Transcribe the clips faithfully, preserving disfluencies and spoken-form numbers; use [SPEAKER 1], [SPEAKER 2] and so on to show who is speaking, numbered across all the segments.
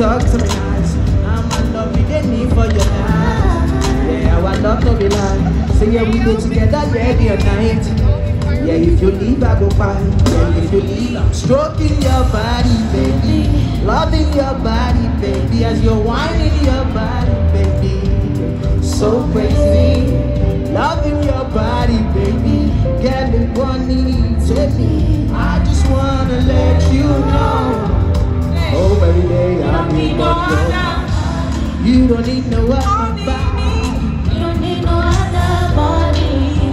[SPEAKER 1] talk to me nice. I'm a love you get me for your life. Yeah, I love to be like. So yeah, we go together, yeah, day or night. Yeah, if you leave, I go find. Yeah, if you leave, I'm stroking your body, baby. Loving your body, baby. As you're whining your body, baby. So crazy. Loving your body, baby. Getting money to me. I just wanna let you know. Oh, every day I'll be your. You don't need no other body.
[SPEAKER 2] You don't need no other body.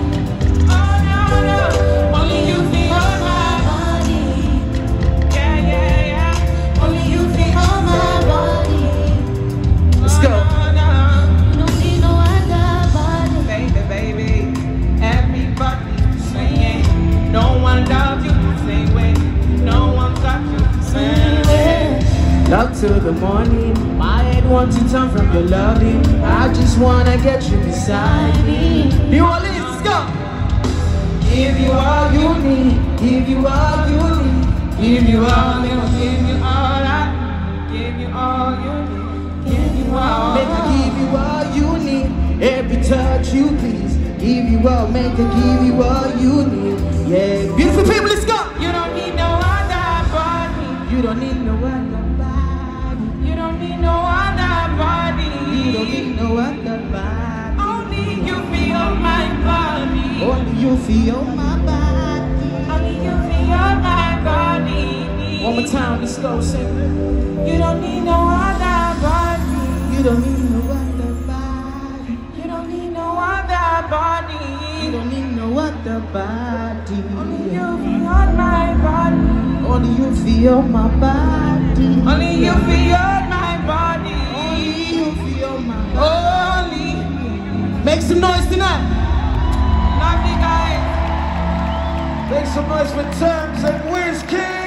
[SPEAKER 1] Love till the morning, my head wants to turn from your loving. I just wanna get you beside me. New Orleans, let's go! Give you all you need, give you all you need, give you all, give you all I, give you all you need, give you all. Make her give you all you need, every touch you please. Give you all, make her give you all you need. Yeah, beautiful people, let's go!
[SPEAKER 2] You don't need no other body.
[SPEAKER 1] You don't need no other.
[SPEAKER 2] You don't need no other body.
[SPEAKER 1] You don't need no other body.
[SPEAKER 2] Only you feel my body.
[SPEAKER 1] Only you feel my body.
[SPEAKER 2] Only you feel my body.
[SPEAKER 1] One more time, let's go, sing.
[SPEAKER 2] You don't need no other body.
[SPEAKER 1] You don't need no other body.
[SPEAKER 2] You don't need no other body.
[SPEAKER 1] You don't need no other body.
[SPEAKER 2] Only you feel my body.
[SPEAKER 1] Only you feel my body.
[SPEAKER 2] Only you feel my body.
[SPEAKER 1] Only you feel my body.
[SPEAKER 2] Only.
[SPEAKER 1] Make some noise tonight.
[SPEAKER 2] Love you guys.
[SPEAKER 1] Make some noise for Terms and Wiz King.